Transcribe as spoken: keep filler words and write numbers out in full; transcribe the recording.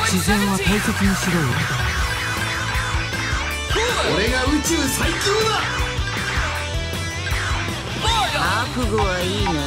自然は大切にしろよ。 俺が宇宙最強だ。 覚悟はいいな。